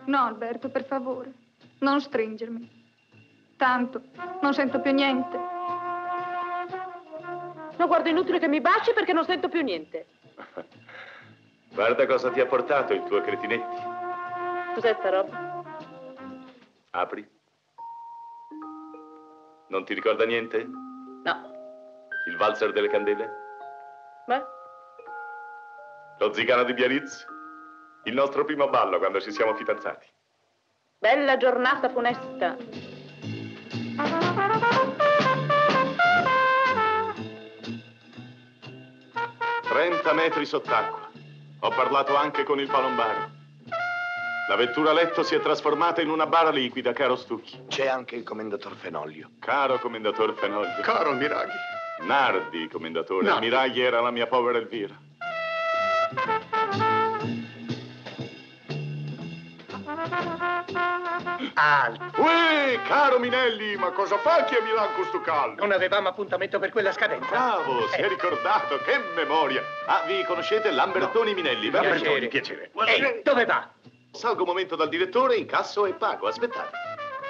No, Alberto, per favore, non stringermi. Tanto, non sento più niente. No, guarda, inutile che mi baci perché non sento più niente. Guarda cosa ti ha portato il tuo Cretinetti. Cos'è sta roba? Apri. Non ti ricorda niente? No. Il valzer delle candele? Beh? Lo Zigano di Biarritz? Il nostro primo ballo quando ci siamo fidanzati. Bella giornata funesta. 30 metri sott'acqua. Ho parlato anche con il palombaro. La vettura letto si è trasformata in una bara liquida, caro Stucchi. C'è anche il commendator Fenoglio. Caro commendator Fenoglio. Caro Miraghi. Nardi, commendatore. Nardi. Miraghi era la mia povera Elvira. Alto. Uè, caro Minelli, ma cosa fa chi a Milano con sto caldo? Non avevamo appuntamento per quella scadenza? Bravo, si è ricordato, che memoria. Ah, vi conoscete Lambertoni Minelli, vero? Piacere, piacere. Ehi, dove va? Salgo un momento dal direttore, incasso e pago. Aspettate.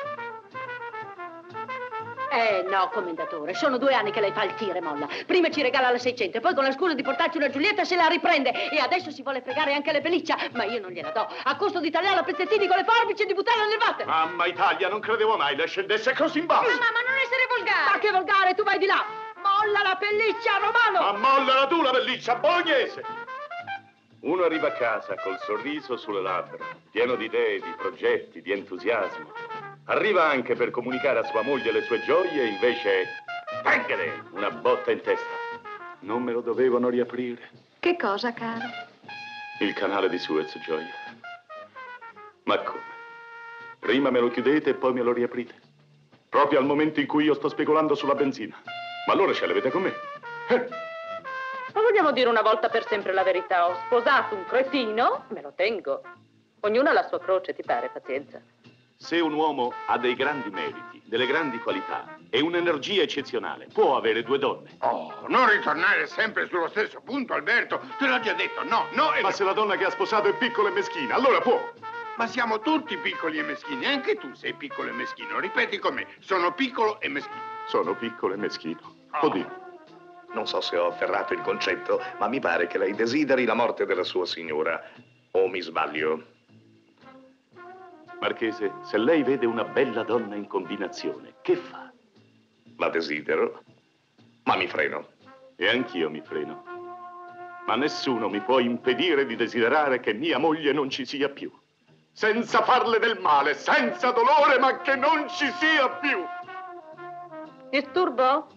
No, commendatore, sono 2 anni che lei fa il tira e molla. Prima ci regala la 600 e poi con la scusa di portarci una Giulietta se la riprende. E adesso si vuole fregare anche le pelliccia, ma io non gliela do. A costo di tagliarla a pezzettini con le forbici e di buttarla nel water. Mamma Italia, non credevo mai le scendesse così in basso. Ma non essere volgare. Ma che volgare, tu vai di là. Molla la pelliccia, Romano. Ma mollala tu la pelliccia, bolognese. Uno arriva a casa col sorriso sulle labbra, pieno di idee, di progetti, di entusiasmo. Arriva anche per comunicare a sua moglie le sue gioie e invece... Tangere! Una botta in testa. Non me lo dovevano riaprire. Che cosa, caro? Il canale di Suez, Gioia. Ma come? Prima me lo chiudete e poi me lo riaprite. Proprio al momento in cui io sto speculando sulla benzina. Ma allora ce l'avete con me? Ma vogliamo dire una volta per sempre la verità? Ho sposato un cretino, me lo tengo. Ognuno ha la sua croce, ti pare? Pazienza. Se un uomo ha dei grandi meriti, delle grandi qualità e un'energia eccezionale, può avere 2 donne. Oh, non ritornare sempre sullo stesso punto, Alberto. Te l'ho già detto, no. Ma se la donna che ha sposato è piccola e meschina, allora può. Ma siamo tutti piccoli e meschini, anche tu sei piccolo e meschino. Ripeti con me, sono piccolo e meschino. Sono piccolo e meschino. Può dire. Non so se ho afferrato il concetto, ma mi pare che lei desideri la morte della sua signora. O mi sbaglio? Marchese, se lei vede una bella donna in combinazione, che fa? La desidero, ma mi freno. E anch'io mi freno. Ma nessuno mi può impedire di desiderare che mia moglie non ci sia più. Senza farle del male, senza dolore, ma che non ci sia più. Disturbo?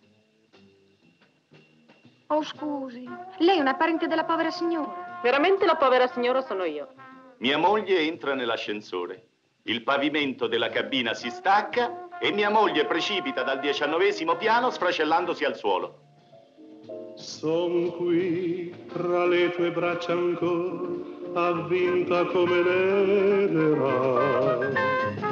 Oh, scusi, lei è una parente della povera signora. Veramente la povera signora sono io. Mia moglie entra nell'ascensore. Il pavimento della cabina si stacca e mia moglie precipita dal 19° piano sfracellandosi al suolo. Son qui tra le tue braccia ancora, avvinta come l'edera.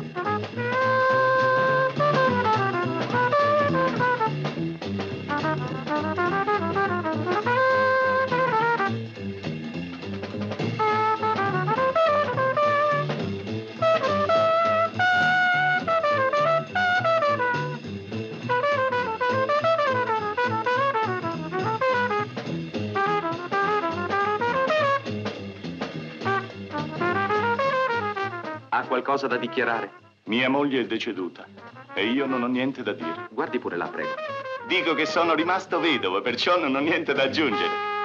Ha qualcosa da dichiarare? Mia moglie è deceduta e io non ho niente da dire. Guardi pure là, prego. Dico che sono rimasto vedovo, perciò non ho niente da aggiungere.